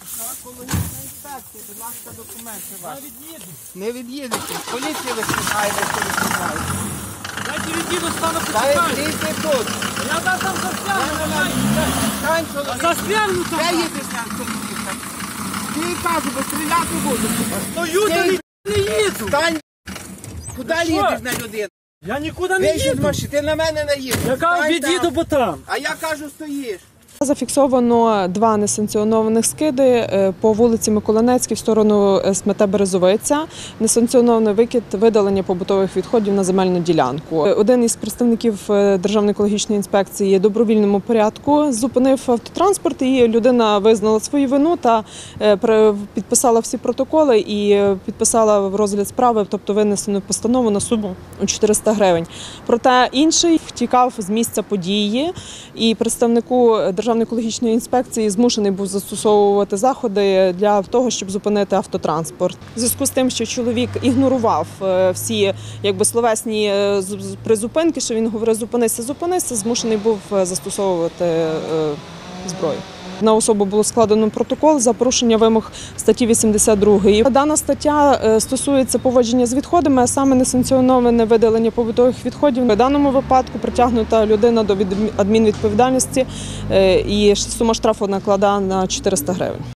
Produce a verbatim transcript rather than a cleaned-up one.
Екологічна інспекція, будь ласка, документи ваші. Я від'їду. Не від'їдете. Поліція викликає, якщо ви знімаєте. Дайте від'їду, стану Та почекаю. від'їдьте тут. Я там там застрягну. Стань, чоловік. Застрягну Де там. їдеш, як чоловіка? Ти кажу, бо стріляти буду. Стою та не, не їду. Стань. Куди що? їдеш на людину? Я нікуди не Вийшов з їду. машини, ти на мене не їдеш. Я кажу, Стань від'їду, там. бо там. А я кажу, стоїш. Зафіксовано два несанкціонованих скиди по вулиці Миколинецькій в сторону Смете-Березовиця. Несанкціонований викид видалення побутових відходів на земельну ділянку. Один із представників Державної екологічної інспекції в добровільному порядку зупинив автотранспорт, і людина визнала свою вину та підписала всі протоколи і підписала в розгляд справи, тобто винесену постанову на суму у чотириста гривень. Проте інший втікав з місця події, і представнику Державної екологічної інспекції змушений був застосовувати заходи для того, щоб зупинити автотранспорт. У зв'язку з тим, що чоловік ігнорував всі якби словесні призупинки, що він говорив «зупинися, зупинися», змушений був застосовувати зброю. На особу було складено протокол за порушення вимог статті вісімдесят другої. Дана стаття стосується поводження з відходами, а саме несанкціоноване видалення побутових відходів. В даному випадку притягнута людина до адмінвідповідальності і сума штрафу накладає на чотириста гривень.